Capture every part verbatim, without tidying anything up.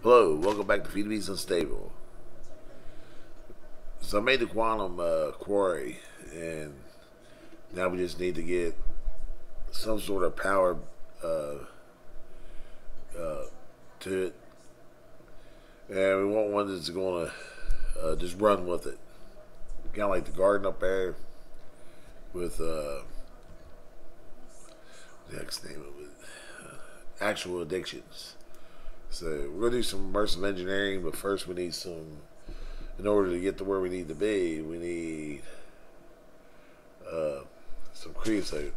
Hello, welcome back to Feed the Beast Unstable. So I made the quantum uh, quarry, and now we just need to get some sort of power uh, uh, to it, and we want one that's going to uh, just run with it, kind of like the garden up there with uh, the heck's name of it, uh, actual addictions. So we're gonna do some immersive engineering, but first we need some. In order to get to where we need to be, we need uh, some creosote.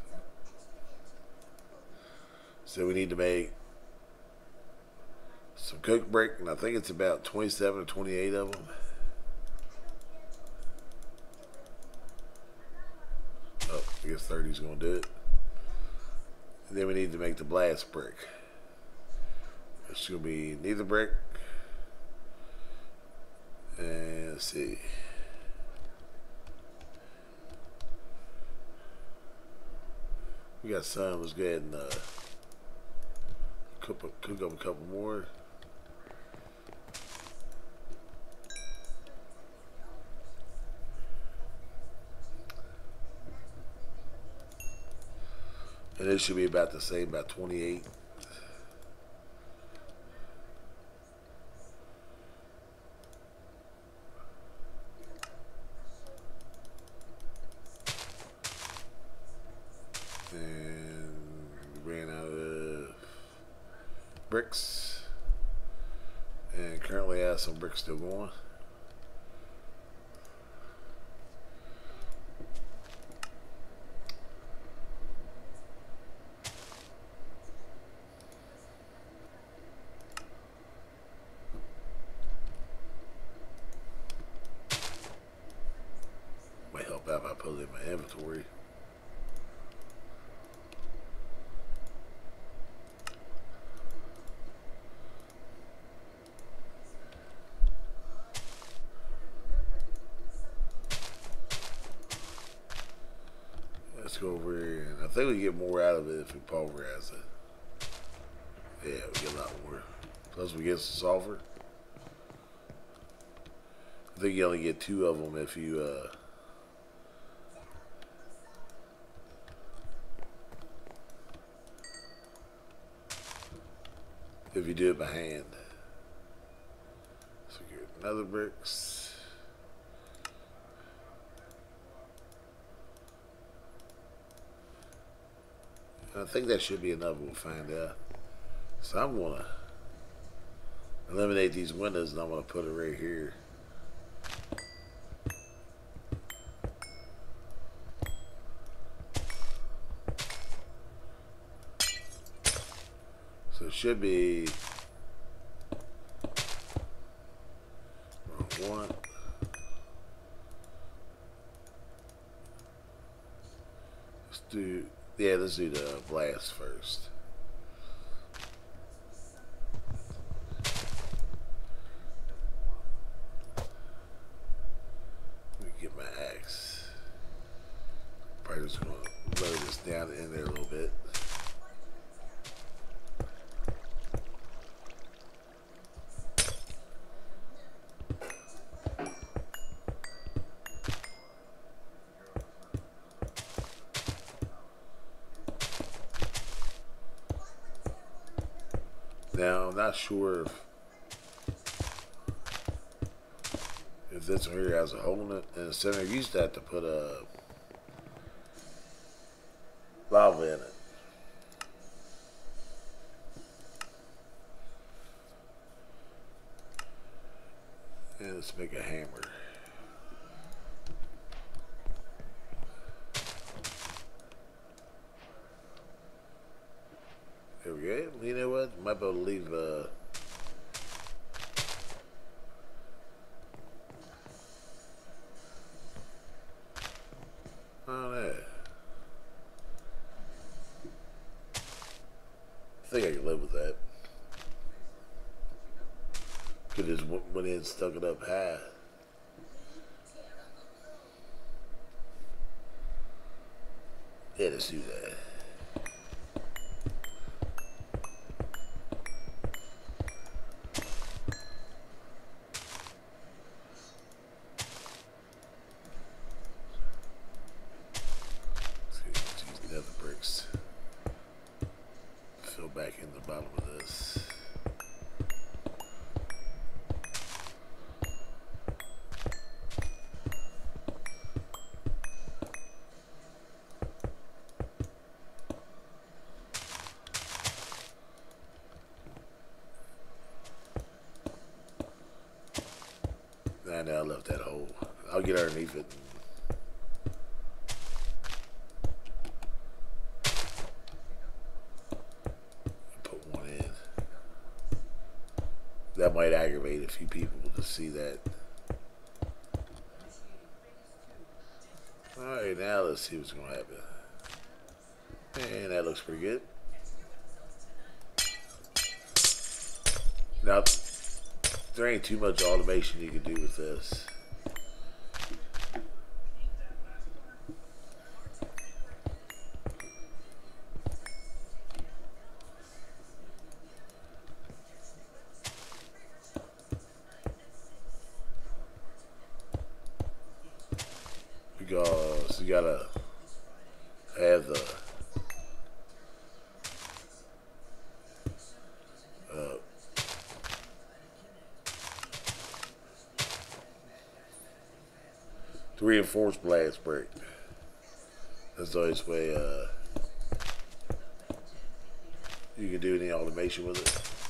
So we need to make some coke brick, and I think it's about twenty-seven or twenty-eight of them. Oh, I guess thirty is going to do it. And then we need to make the blast brick. It's going to be nether brick. And let's see. We got some. Let's go ahead and uh, cook, cook up a couple more. And it should be about the same, about twenty-eight. And we ran out of bricks, and currently have some bricks still going. Might help out if I put it in my inventory. Let's go over here, and I think we get more out of it if we pulverize it. Yeah, we get a lot more. Plus we get some sulfur. I think you only get two of them if you uh, if you do it by hand. So get another bricks. I think that should be enough. We'll find out. So I'm gonna eliminate these windows, and I'm gonna put it right here. So it should be one. Let's do. Yeah, let's do the blast first. Let me get my axe. Probably just gonna lower this down in there a little bit. Now, I'm not sure if, if this one here has a hole in it. In the center, you used to have to put a lava in it. And let's make a hammer. There we go. You know what? Might be able to leave uh oh no. I think I can live with that. Could just went in and stuck it up high. Yeah, let's do that. back in the bottom of this. Nah, now I left that hole. I'll get underneath it. Put one in. That might aggravate a few people to see that. Alright, now let's see what's going to happen. And that looks pretty good. Now, there ain't too much automation you can do with this. Because you gotta have the uh, the reinforced blast brake. That's the only way uh, you can do any automation with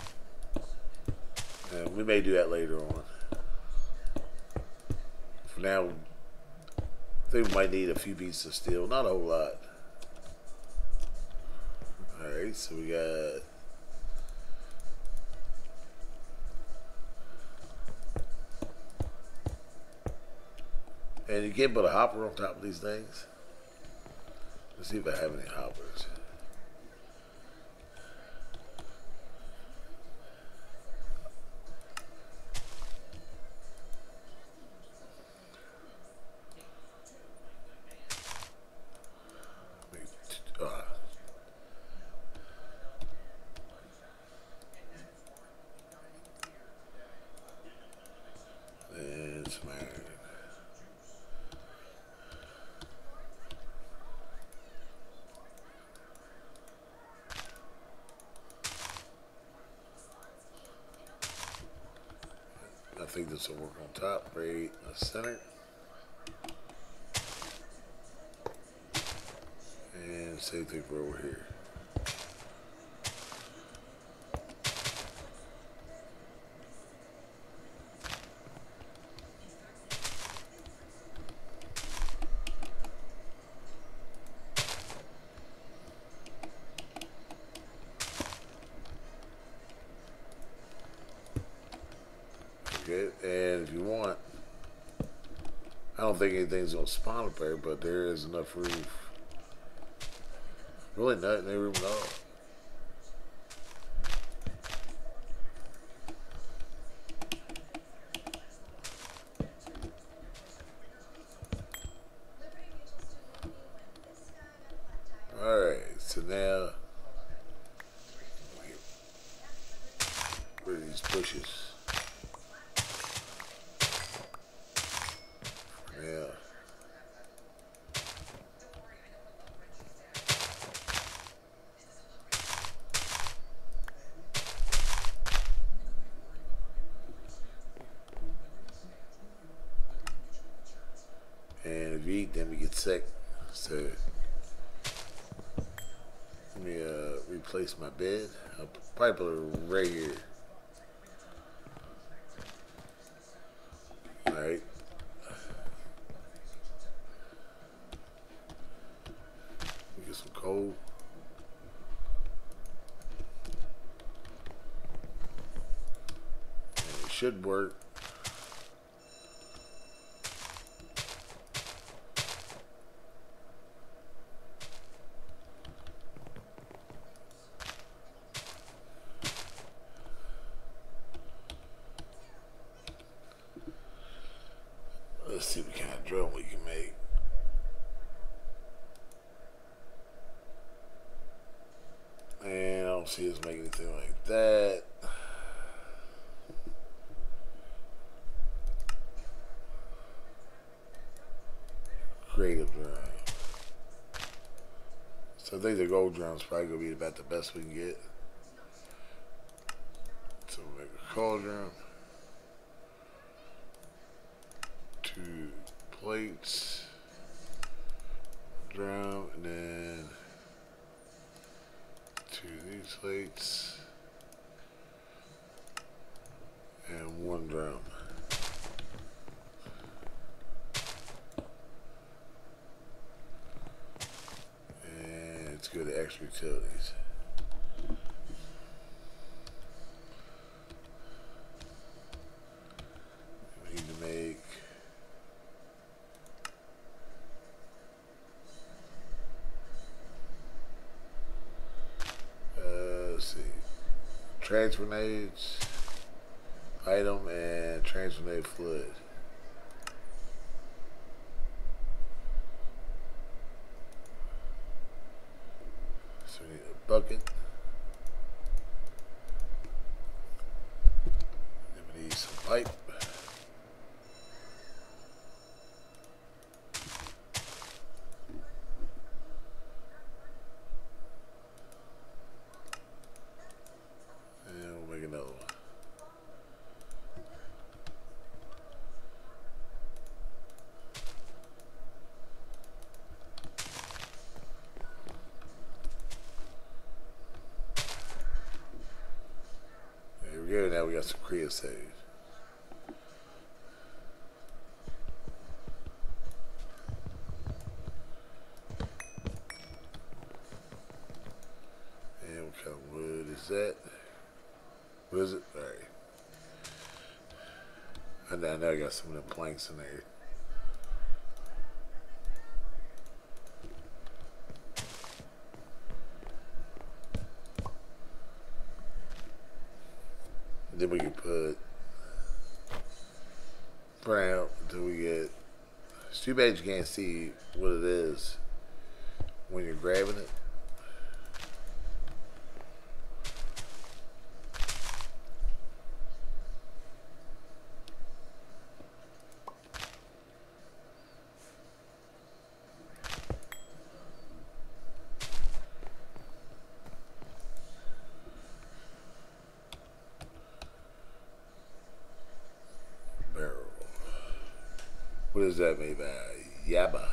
it. And we may do that later on. For now, I think we might need a few pieces of steel, not a whole lot. Alright, so we got and you can't put a hopper on top of these things. Let's see if I have any hoppers. I think this will work on top, right in the center. And same thing for over here. Good. And if you want, I don't think anything's gonna spawn up there, but there is enough roof. Really not in any room at all. Alright, so now where are these bushes? Yeah. And if you eat them, you get sick. So let me uh, replace my bed. I'll probably put it right here. All right. Get some coal. And it should work. Let's see what kind of drum we can make. And I don't see us making anything like that. Creative drum. So I think the gold drum's probably gonna be about the best we can get. So make a cauldron. Two plates. Drum, and then two of these plates. And one drum. And let's go to extra utilities. We need to make uh, let's see, transfer nades, item, and transfer nade fluid. So we need a bucket. Then we need some pipe. And we'll make another one. There we go, now we got some creosote. And what kind of wood is that? What is it? Alright. I know, I know I got some of them planks in there. And then we can put brown until we get. It's too bad you can't see what it is when you're grabbing it. Barrel. What is that made by? Yaba.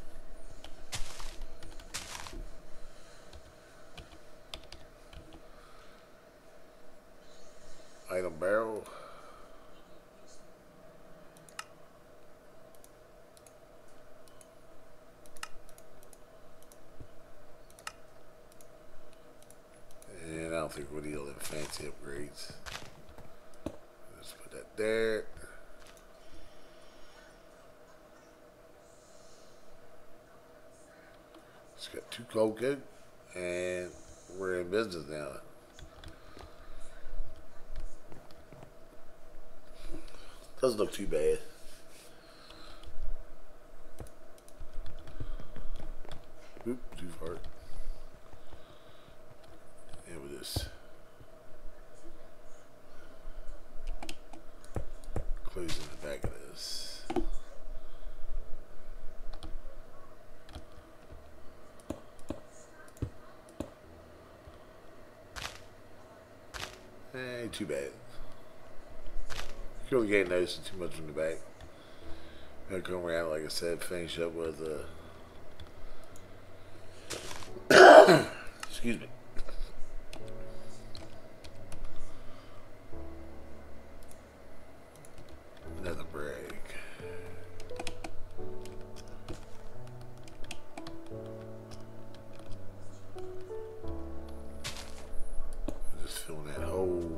Item barrel. And I don't think we'll deal in fancy upgrades. Let's put that there. It's got two cold coat, and we're in business now. Doesn't look too bad. Oop, too far. And with this, closing the back of this. Ain't too bad. You really can't notice it too much from the back. I'm gonna come around, like I said, finish up with uh excuse me. Another break. Just filling that hole.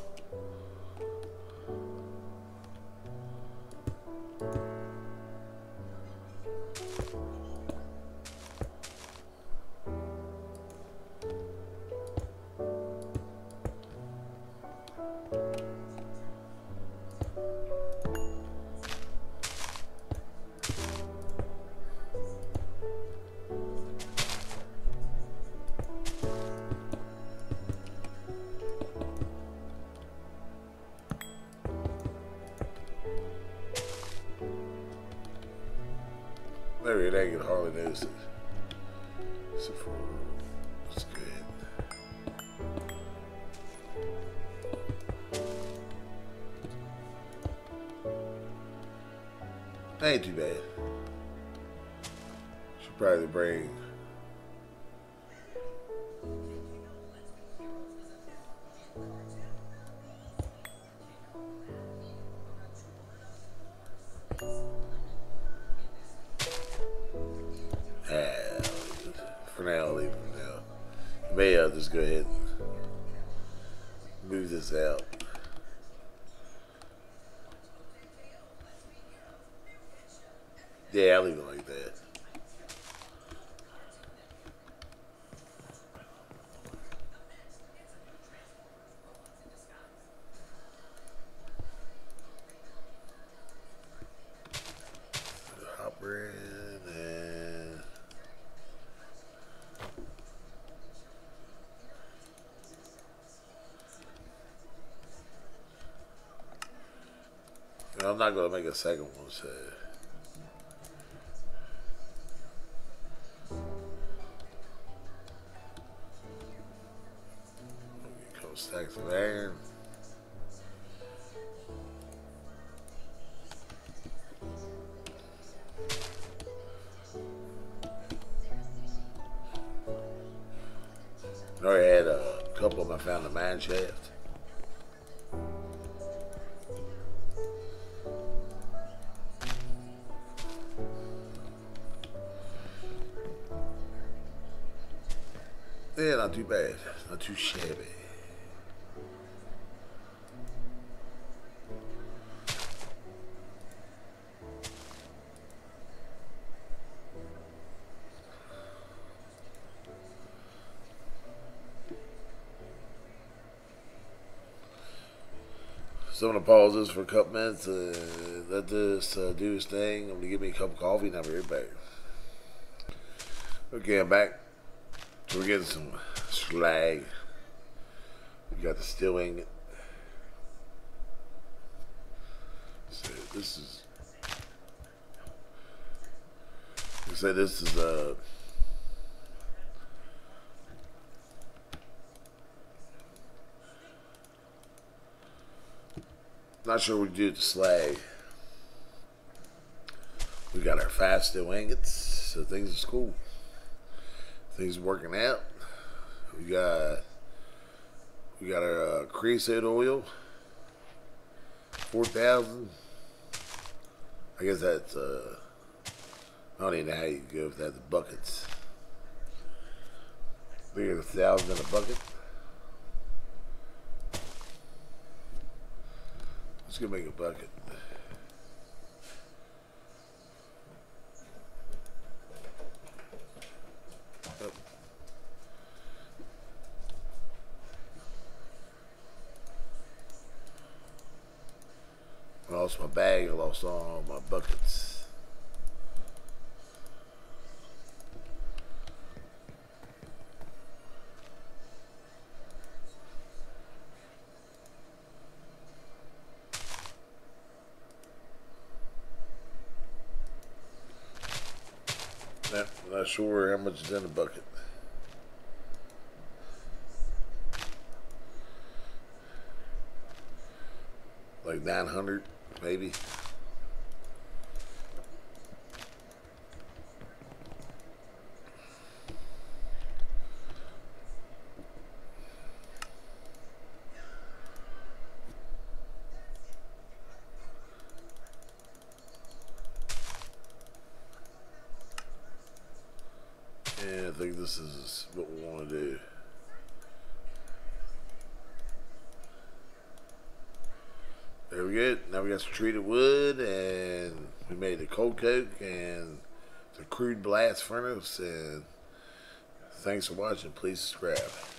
Maybe they can hardly notice it. So for that's good. Ain't too bad. Should probably bring. Ah, for now, I'll leave it for now. May I'll just go ahead and move this out. Yeah, I'll leave it like that. Hopper in and I'm not gonna make a second one, so. Couple stacks of iron. I already had a couple of them I found in the mine shaft. Yeah, not too bad. Not too shabby. So I'm going to pause this for a couple minutes, uh, let this uh, do its thing. I'm going to give me a cup of coffee and I'll be right back. Okay, I'm back. So we're getting some slag. We got the steel ingot. So this is, like I said, this is uh not sure what to do with the slag. We got our fast steel ingots, so things are cool. Things are working out. We got we got our uh, creosote oil, four thousand. I guess that's uh, I don't even know how you go with that. The buckets. We got a thousand in a bucket. Let's go make a bucket. I lost my bag. I lost all my buckets. Not, not sure how much is in the bucket. Like nine hundred, maybe. And I think this is what we want to do. There we go. Now we got some treated wood, and we made the cold coke and the crude blast furnace. And thanks for watching. Please subscribe.